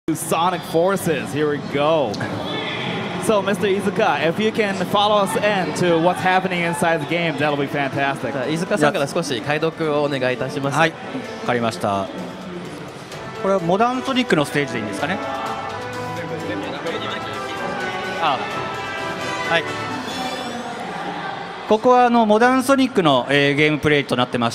Sonic Forces. Here we go. So, Mr. Izuka, if you can follow us in to what's happening inside the game, that'll be fantastic. 飯塚さんから少し解読をお願いいたします。 はい、わかりました。これはモダンソニックのステージでいいんですかね。はい。ここはモダンソニックの、ゲームプレイとなってまして、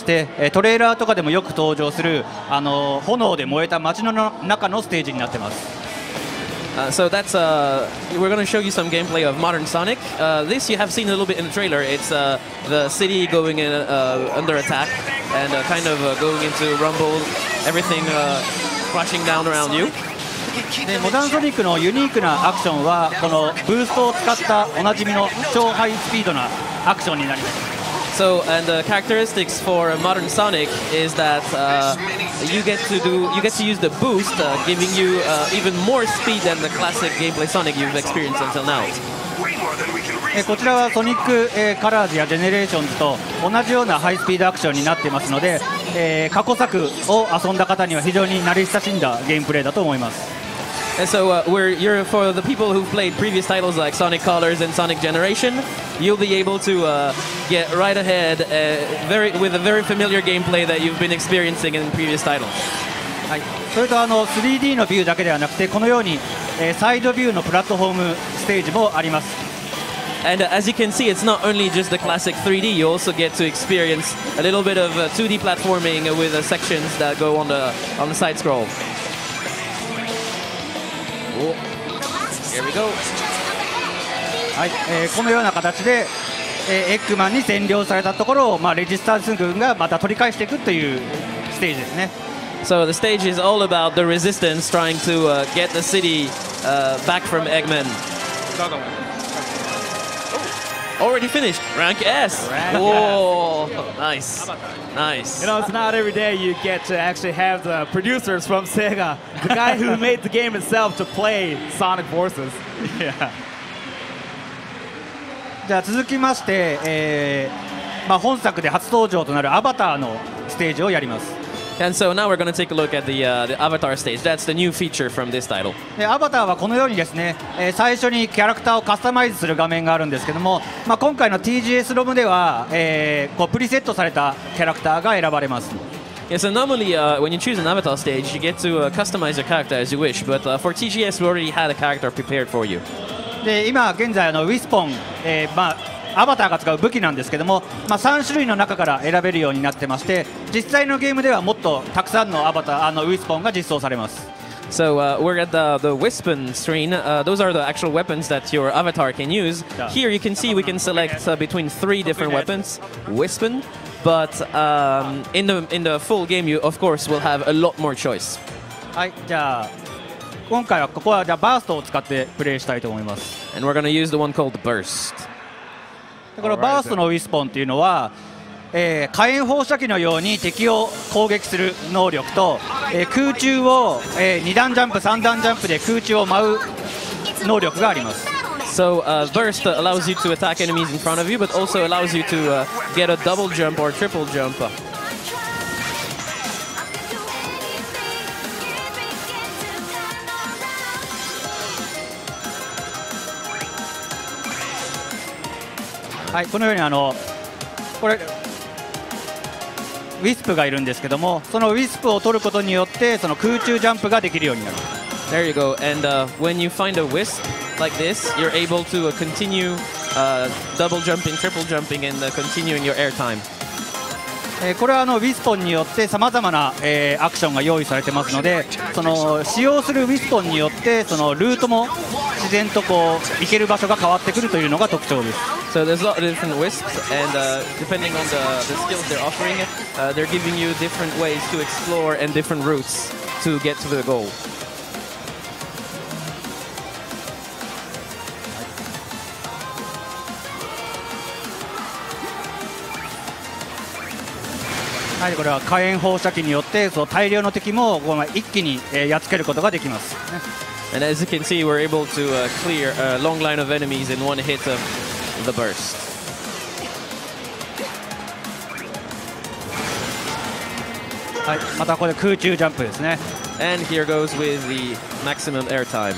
トレーラーとかでもよく登場する炎で燃えた街の中のステージになってます。 So that's we're going to show you some gameplay of Modern Sonic. This you have seen a little bit in the trailer. It's the city going in under attack and kind of going into rumble, everything crashing down around you. でモダンソニックのユニークなアクションはこのブーストを使ったおなじみの超ハイスピードなアクションになります。 So, and the characteristics for Modern Sonic is that you get to use the boost, giving you even more speed than the classic gameplay Sonic you've experienced until now. こちらはソニック、カラーズやジェネレーションズと同じようなハイスピードアクションになっていますので、過去作を遊んだ方には非常に慣れ親しんだゲームプレイだと思います。 And so for the people who've played previous titles like Sonic Colors and Sonic Generation, you'll be able to get right ahead with a very familiar gameplay that you've been experiencing in previous titles. はい、それと3D のビューだけではなくてこのように、サイドビューのプラットフォームステージもあります。 And as you can see, it's not only just the classic 3D. You also get to experience a little bit of 2D platforming with sections that go on the side scroll. Here we go. はい、このような形で、エッグマンに占領されたところを、レジスタンス軍がまた取り返していくというステージですね。 So the stage is all about the resistance trying to get the city back from Eggman. Already finished. Rank S. Whoa, nice, nice. You know, it's not every day you get to actually have the producers from Sega, the guy who made the game itself, to play Sonic Forces. Yeah. じゃあ続きまして、本作で初登場となるアバターのステージをやります。 And so now we're going to take a look at the Avatar stage. That's the new feature from this title. アバターはこのようにですね、最初にキャラクターをカスタマイズする画面があるんですけども、今回の TGS ロムでは、こうプリセットされたキャラクターが選ばれます。 Yeah, so normally when you choose an avatar stage, you get to customize your character as you wish. But for TGS, we already had a character prepared for you. で今現在ウィスポン、アバターが使う武器なんですけども、3種類の中から選べるようになってまして、実際のゲームではもっとたくさんのアバターウィスポンが実装されます。 So we're at the Wispon screen. Those are the actual weapons that your avatar can use. Here you can see we can select between 3 different weapons, Wispon. But in the full game, you of course will have a lot more choice. はい、じゃあ今回はここはバーストを使ってプレイしたいと思います。 And we're going to use the one called Burst. このバーストのウィスポンというのは、火炎放射器のように敵を攻撃する能力と、空中を、2段ジャンプ3段ジャンプで空中を舞う能力があります。 So Burst allows you to attack enemies in front of you, but also allows you to get a double jump or triple jump. はい、このようにこれウィスプがいるんですけども、そのウィスプを取ることによってその空中ジャンプができるようになる。 There you go. And when you find a wisp like this, you're able to continue double jumping, triple jumping, and continuing your air time. これはウィスポンによってさまざまな、アクションが用意されてますので、その使用するウィスポンによってそのルートも自然とこう行ける場所が変わってくるというのが特徴です。 So there's a lot of different wisps, and depending on the skills they're offering, they're giving you different ways to explore and different routes to get to the goal. はい、これは火炎放射器によってその大量の敵も一気にやっつけることができます。 And as you can see, we're able to clear a long line of enemies in one hit of the burst. はい、またこれ空中ジャンプですね。 And here goes with the maximum airtime.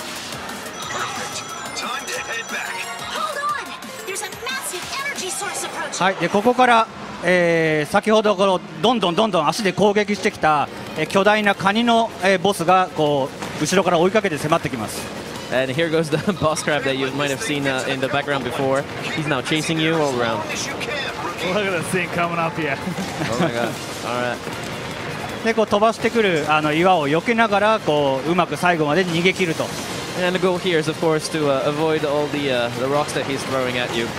Time to head back. Hold on! There's a massive energy source approaching. はい、でここから、先ほどこのどんどん足で攻撃してきた、巨大なカニの、ボスがこう後ろから追いかけて迫ってきます。 And here goes the boss crab that you might have seen in the background before. He's now chasing you all around. Look at this thing coming up here. Oh my god. Alright. でこう飛ばしてくる岩を避けながらこううまく最後まで逃げ切ると。 And the goal here is, of course, to avoid all the rocks that he's throwing at you.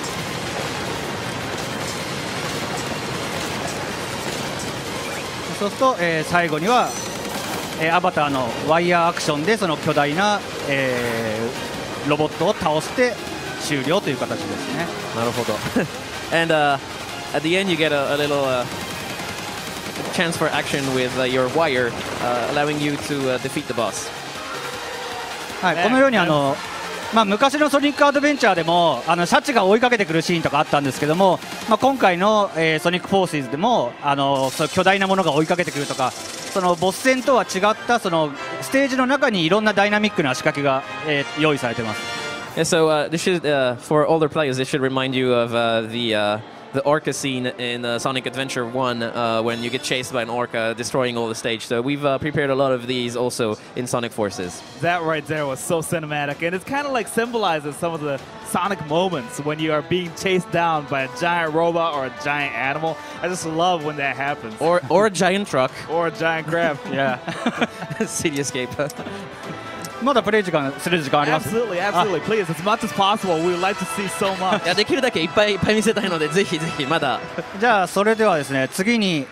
そうすると、最後には、アバターのワイヤーアクションでその巨大な、ロボットを倒して終了という形ですね。 なるほど。And at the end you get a little chance for action with your wire, allowing you to defeat the boss. はい、このように昔のソニックアドベンチャーでもシャチが追いかけてくるシーンとかあったんですけども、今回の、ソニックフォーシーズでもそう巨大なものが追いかけてくるとか、そのボス戦とは違ったそのステージの中にいろんなダイナミックな仕掛けが、用意されています。 Yeah, so this should, for older players, this should remind you of the orca scene in Sonic Adventure 1 when you get chased by an orca destroying all the stage. So we've prepared a lot of these also in Sonic Forces. That right there was so cinematic, and it's kind of like symbolizes some of the Sonic moments when you are being chased down by a giant robot or a giant animal. I just love when that happens. Or a giant truck. Or a giant crab. Yeah. City Escape. まだプレイする時間あります。 Absolutely, absolutely. Please, as much as possible. We would like to see so much. いやできるだけいっぱい見せたいのでぜひぜひまだ。 じゃあそれではですね、次に、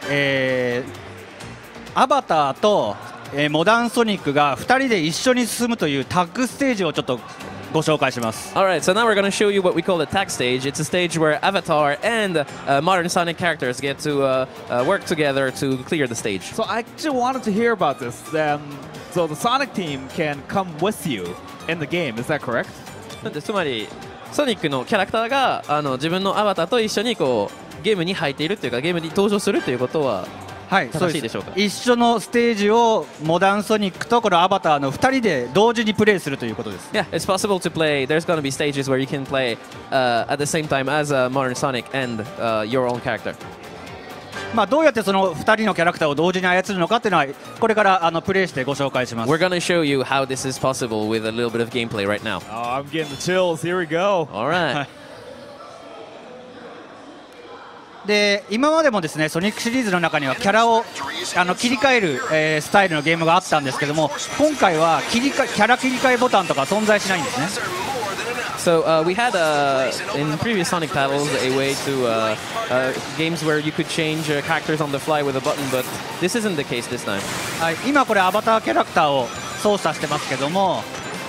アバターと、モダンソニックが2人で一緒に進むというタッグステージをちょっとご紹介します。 Alright, so now we're going to show you what we call the tag stage. It's a stage where Avatar and modern Sonic characters get to work together to clear the stage. So I actually wanted to hear about this. So the Sonic team can come with you in the game. Is that correct? つまりソニックのキャラクターが自分のアバターと一緒にこうゲームに入っているというかゲームに登場するということははい、 正しいでしょうか。 一緒のステージをモダンソニックとこのアバターの2人で同時にプレイするということです。 Yeah, it's possible to play. There's going to be stages where you can play at the same time as modern Sonic and your own character. どうやってその2人のキャラクターを同時に操るのかっていうのはこれからプレイしてご紹介します。 We're going to show you how this is possible with a little bit of gameplay right now. Oh, I'm getting the chills. Here we go. All right. で今までもですねソニックシリーズの中にはキャラを切り替える、スタイルのゲームがあったんですけども、今回はキャラ切り替えボタンとか存在しないんですね。 So we had in previous Sonic titles a way to games where you could change characters on the fly with a button, but this isn't the case this time. はい、今これアバターキャラクターを操作してますけども、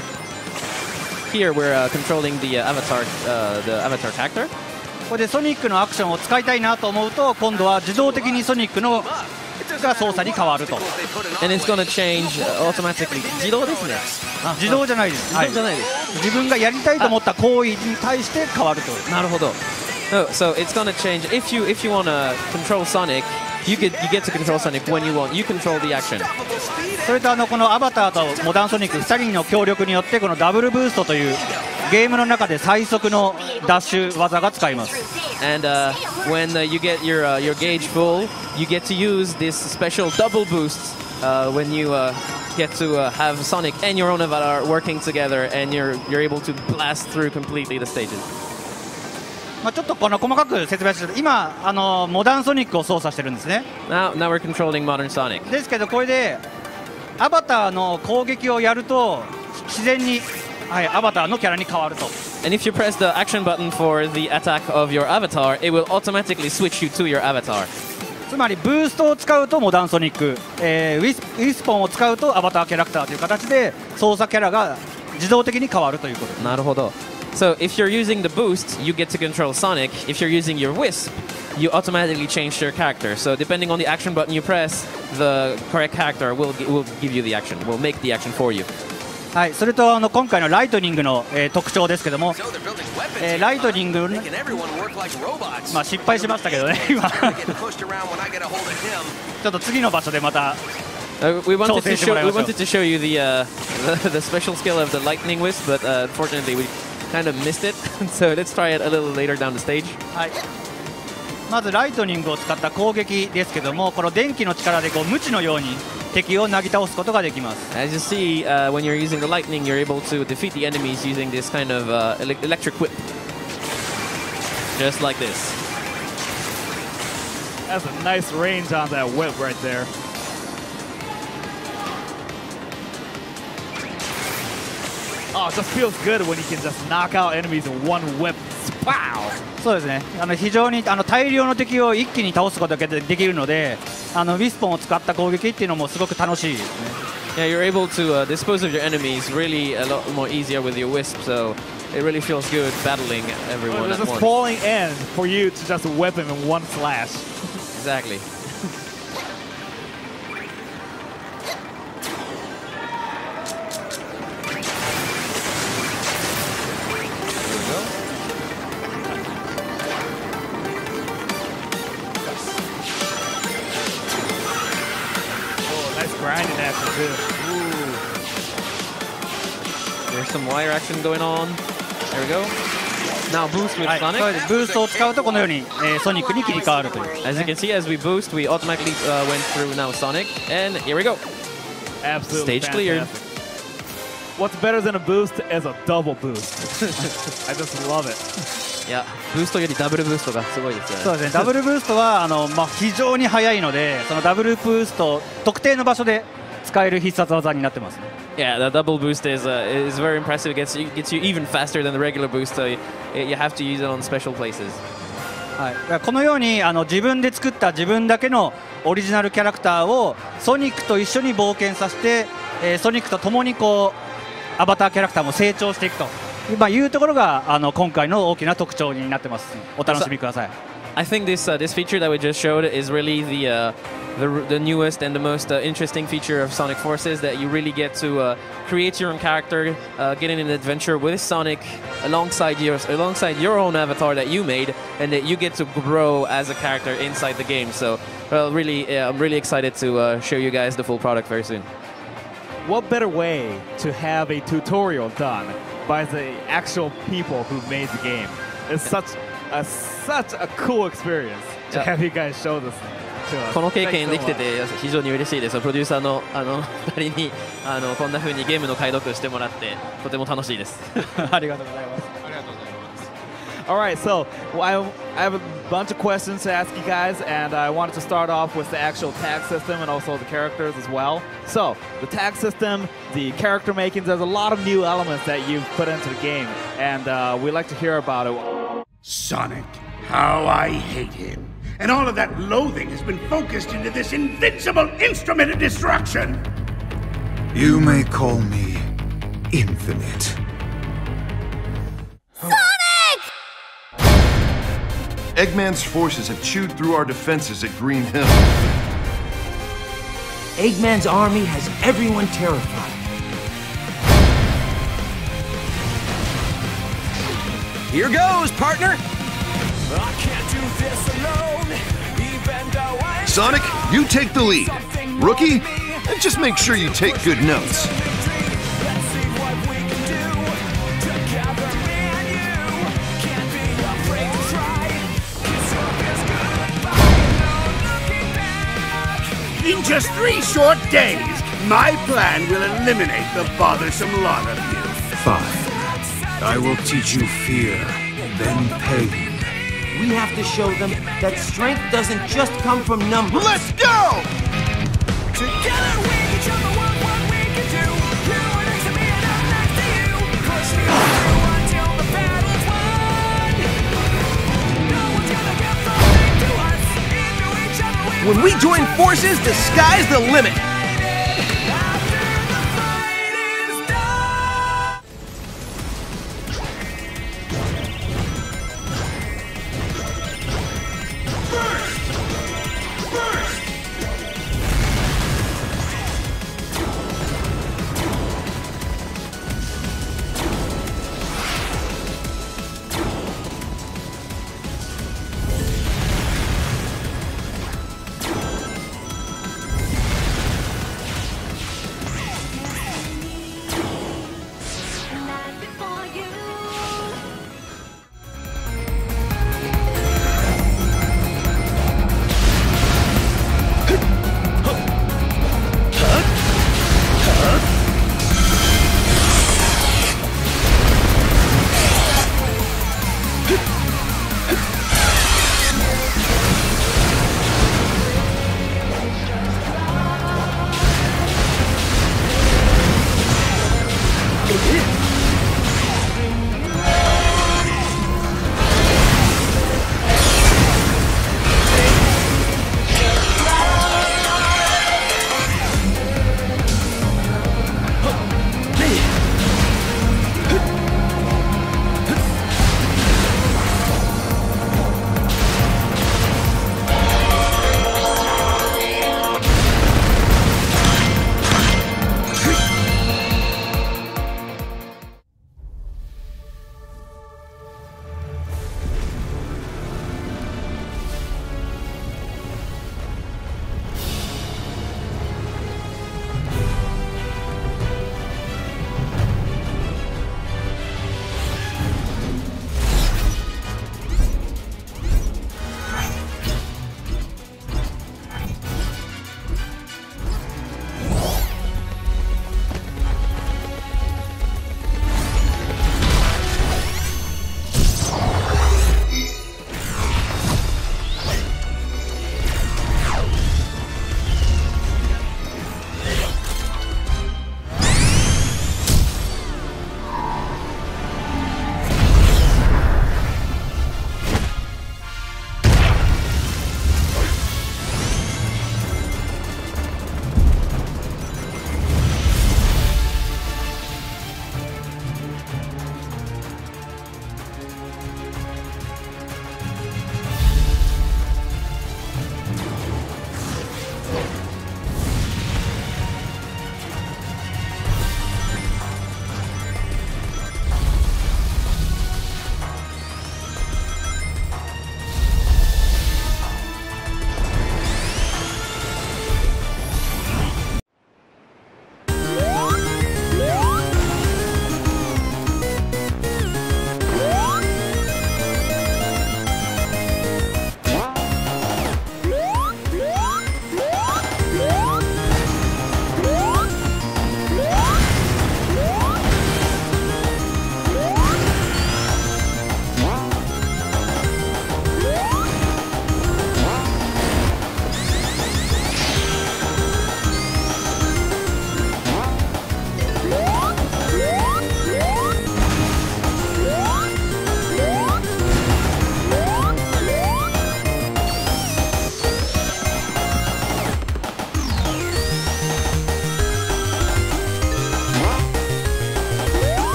Here we're controlling the avatar character. これでソニックのアクションを使いたいなと思うと今度は自動的にソニックのが操作に変わると。 And it's going to change automatically. 自動ですね。 自動じゃないです。 自動じゃないです。 自分がやりたいと思った行為に対して変わると。 なるほど。No, so it's going to change. If you want to control Sonic, you get to control Sonic when you want. You control the action. それとこのアバターとモダンソニック2人の協力によってこのダブルブーストというゲームの中で最速のダッシュ技が使えます。 And when you get your gauge full, you get to use this special double boost when you get to have Sonic and your own avatar working together, and you're able to blast through completely the stages. ちょっと細かく説明すると今モダンソニックを操作してるんですね。 Now we're controlling modern Sonic. ですけどこれでアバターの攻撃をやると自然に、はい、アバターのキャラに変わると。 And if you press the action button for the attack of your avatar, it will automatically switch you to your avatar. つまりブーストを使うとモダンソニック、ウィスポンを使うとアバターキャラクターという形で操作キャラが自動的に変わるということです。 なるほど。So if you're using the boost, you get to control Sonic. If you're using your Wisp, you automatically change your character. So depending on the action button you press, the correct character will give you the action, will make the action for you. はい、それと今回のライトニングの、特徴ですけども、ライトニング、失敗しましたけどね今ちょっと次の場所でまた We wanted to 挑戦してもらいましょう。 show you the special skill of the lightning wisp, but unfortunately we kind of missed it. So let's try it a little later down the stage. はい、まずライトニングを使った攻撃ですけども、この電気の力でこう無知のように敵をなぎ倒すことができます。 As you see, when you're using the lightning, you're able to defeat the enemies using this kind of electric whip. Just like this. That's a nice range on that whip right there. Oh, it just feels good when you can just knock out enemies in one whip. Wow! そうですね、非常に大量の敵を一気に倒すことができるので、ウィスポンを使った攻撃っていうのもすごく楽しいですね。 Yeah, you're able to dispose of your enemies really a lot more easier with your wisp, so it really feels good battling everyone It's at just once. falling in for you to just whip him in one slash. Exactly. Nice grinding action too. There's some wire action going on. There we go. Now boost with はい、 Sonic. それでブーストを使うとこのように、ソニックに切り替わるという。 As you can see, as we boost, we automatically went through now Sonic, and here we go. Absolutely Stage cleared. fantastic. What's better than a boost is a double boost. I just love it. いや、ブーストよりダブルブーストがすごいですよね。 そうですね、ダブルブーストは非常に速いので、そのダブルブースト特定の場所で使える必殺技になってますね。 Yeah, the double boost is very impressive. It gets you even faster than the regular boost, so you have to use it on special places. はい、このように自分で作った自分だけのオリジナルキャラクターをソニックと一緒に冒険させて、ソニックと共にこうアバターキャラクターも成長していくと、いうところが今回の大きな特徴になってます。お楽しみください。 I think this feature that we just showed is really the newest and the most interesting feature of Sonic Forces, that you really get to create your own character, get in an adventure with Sonic alongside your own avatar that you made, and that you get to grow as a character inside the game. So, really, I'm really excited to show you guys the full product very soon. What better way to have a tutorial done by the actual people who made the game? It's such a cool experience to Yeah. have you guys show this to us. この経験 Thanks で so きてて非常に嬉しいです。プロデューサーの2人にこんな風にゲームの解読してもらってとても楽しいです。 ありがとうございます。 All right, so I have a bunch of questions to ask you guys, and I wanted to start off with the actual tag system and also the characters as well. So, the tag system, the character making, there's a lot of new elements that you've put into the game, and we'd like to hear about it. Sonic, how I hate him. And all of that loathing has been focused into this invincible instrument of destruction. You may call me Infinite. Eggman's forces have chewed through our defenses at Green Hill. Eggman's army has everyone terrified. Here goes, partner! Sonic, you take the lead. Rookie, just make sure you take good notes. In just 3 short days, my plan will eliminate the bothersome lot of you. Fine. I will teach you fear, then pain. We have to show them that strength doesn't just come from numbers. Let's go! Together we can show the world what we can do. You are next to me and I'm next to you. Push me through until the battle's won. No one's gonna get something to us. Into each other When we join forces, the sky's the limit.